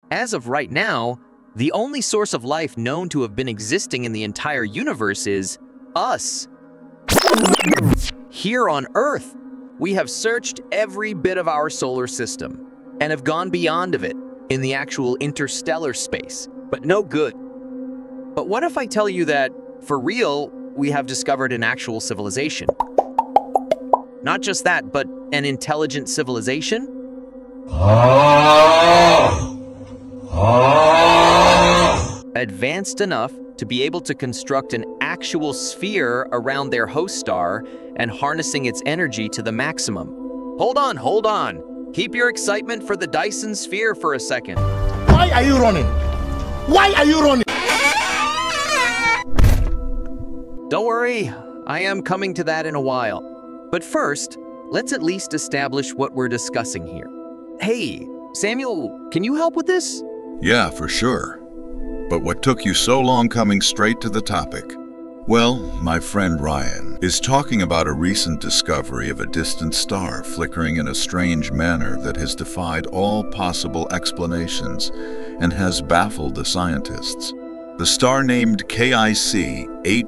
As of right now, the only source of life known to have been existing in the entire universe is us. Here on Earth, we have searched every bit of our solar system and have gone beyond of it in the actual interstellar space, but no good. But what if I tell you that, for real, we have discovered an actual civilization? Not just that, but an intelligent civilization? Advanced enough to be able to construct an actual sphere around their host star and harnessing its energy to the maximum. Hold on. Keep your excitement for the Dyson Sphere for a second. Why are you running? Why are you running? Don't worry, I am coming to that in a while. But first, let's at least establish what we're discussing here. Hey, Samuel, can you help with this? Yeah, for sure. But what took you so long coming straight to the topic? Well, my friend Ryan is talking about a recent discovery of a distant star flickering in a strange manner that has defied all possible explanations and has baffled the scientists. The star named KIC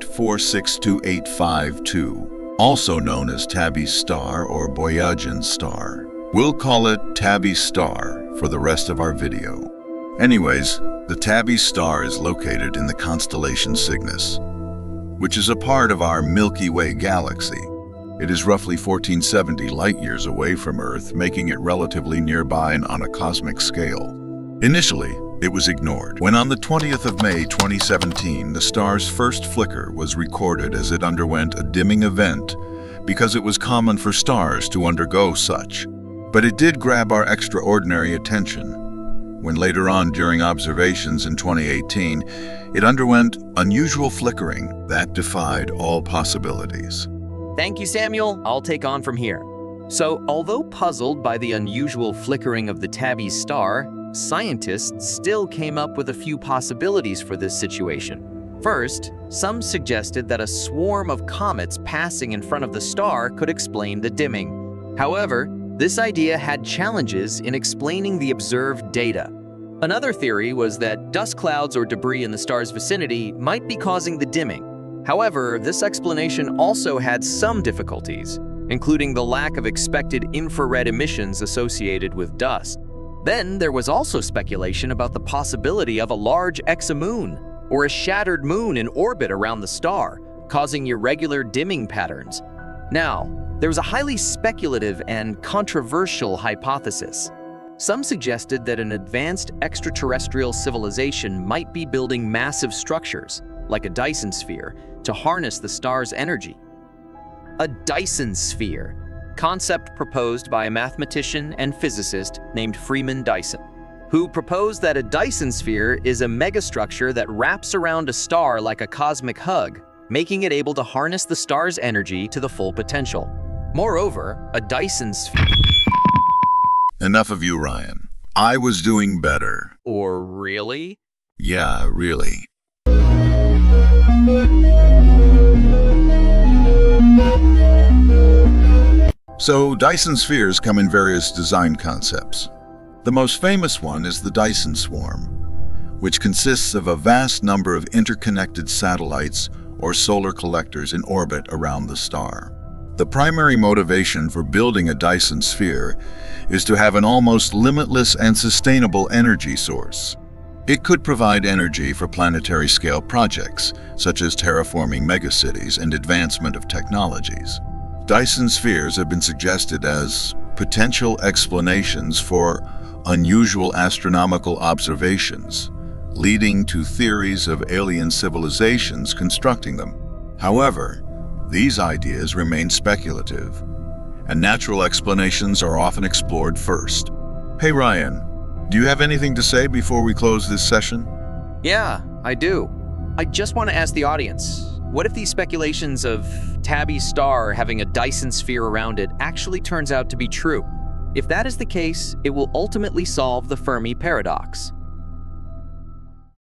8462852, also known as Tabby's star or Boyajian star. We'll call it Tabby's star for the rest of our video. Anyways, the Tabby star is located in the constellation Cygnus, which is a part of our Milky Way galaxy. It is roughly 1470 light-years away from Earth, making it relatively nearby and on a cosmic scale. Initially, it was ignored. When on the 20th of May 2017, the star's first flicker was recorded as it underwent a dimming event because it was common for stars to undergo such. But it did grab our extraordinary attention when later on during observations in 2018, it underwent unusual flickering that defied all possibilities. Thank you, Samuel. I'll take on from here. So, although puzzled by the unusual flickering of the Tabby star, scientists still came up with a few possibilities for this situation. First, some suggested that a swarm of comets passing in front of the star could explain the dimming. However, this idea had challenges in explaining the observed data. Another theory was that dust clouds or debris in the star's vicinity might be causing the dimming. However, this explanation also had some difficulties, including the lack of expected infrared emissions associated with dust. Then there was also speculation about the possibility of a large exomoon or a shattered moon in orbit around the star, causing irregular dimming patterns. Now, there was a highly speculative and controversial hypothesis. Some suggested that an advanced extraterrestrial civilization might be building massive structures, like a Dyson Sphere, to harness the star's energy. A Dyson Sphere, concept proposed by a mathematician and physicist named Freeman Dyson, who proposed that a Dyson Sphere is a megastructure that wraps around a star like a cosmic hug, making it able to harness the star's energy to the full potential. Moreover, a Dyson Sphere... Enough of you, Ryan. I was doing better. Or really? Yeah, really. So, Dyson spheres come in various design concepts. The most famous one is the Dyson swarm, which consists of a vast number of interconnected satellites or solar collectors in orbit around the star. The primary motivation for building a Dyson sphere is to have an almost limitless and sustainable energy source. It could provide energy for planetary-scale projects, such as terraforming megacities and advancement of technologies. Dyson spheres have been suggested as potential explanations for unusual astronomical observations, leading to theories of alien civilizations constructing them. However, these ideas remain speculative, and natural explanations are often explored first. Hey Ryan, do you have anything to say before we close this session? Yeah, I do. I just want to ask the audience, what if these speculations of Tabby's star having a Dyson sphere around it actually turns out to be true? If that is the case, it will ultimately solve the Fermi paradox.